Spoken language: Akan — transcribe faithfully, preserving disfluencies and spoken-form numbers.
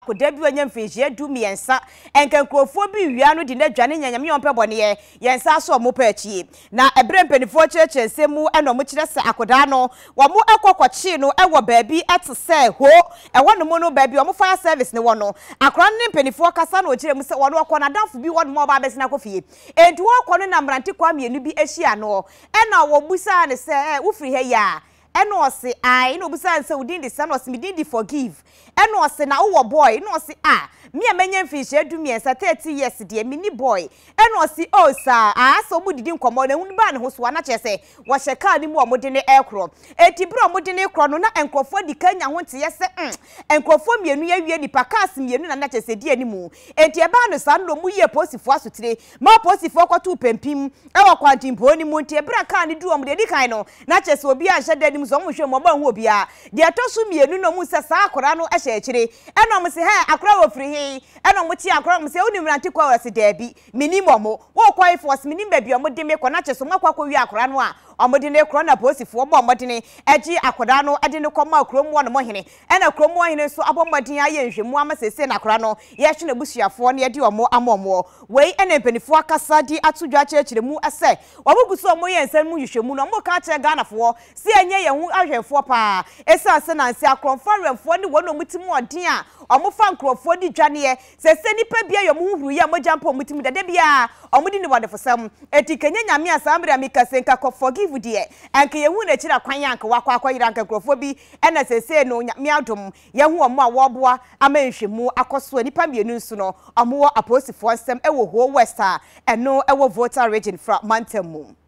akoda bi wanya mfehie du miensa enka nkrofo bi wia no de na dwane nyanyame yompe bone yensa so mo pa achie na ebre mpanifo cheche nsemu eno mo kire se akoda no wo mo ekokwachi no ewo baabi etse ho ewo no mo no baabi wo mo fire service ne wo no akora ne mpanifo kasa na o kire mu se wo no akọ na danfo bi wo no mo ba besi na kofie enti wo akọ no na mrante kwa mienu bi ehia no ena wo busa ne se wo firi he ya eno ose ai no busa nse within the son ose me did forgive eno ose na wo boy no ose ah me amanya mfihye du miensa thirty years de me ni boy eno ose o sa ah so mu didi nkomo na hunu ba ne ho so na chese wo hyeka ni mu omode ne ekro eti bro omode ne ekro no na enkofo di kanya ho te yese mm enkofo mienu ya wie nipa kas mienu na na chese di animu eti eba no sa no mu ye posifo asotire ma posifo kwato pempim e wo kwantimpo ni mu nti ebra ka ni du omode di kan no na chese obi a hyeda ni so mo hwe mo ba hu obi a de atosu mienu no mu se sa akora no ehye akire eno mo se he akora wo firi he eno mo ti akora mo se oni mranti kwa wase dabi minimomo wo kwai force minim ba bi o mo de me ko na cheso makwa kwa wi akora no a omode ne kro na posifo bo omode ne agi akoda no ade ne koma akrom wo no mo hene ena akrom wo hene so abomodin aye nhwemu amasese na akora no ye hwe na busuafo ne de omo amomo wei ena penifo akasa di atodwa chechire mu ase obuguso omo ye nsem mu hwehwemu no mo ka che Ganafo si enye ye hu ahwefo pa esa se na nsi akromfaremfo ne wo no mutimu odin a omo fa nkrofo di dwane sese nipa bia yo mu huru ya mo jampo mutimu dade bia omo di ne wonderful sam etikenya nyame asambra mikasenka ko forgive die anke ye hu na kira kwan yanka wakwa akwayira nka nkrofo bi ena sese no nyame adom ye hu omo a woboa amanhwemu akoso nipa mienu nso no omo aposifo nsem ewo ho west a eno ewo voter region from Mantamu.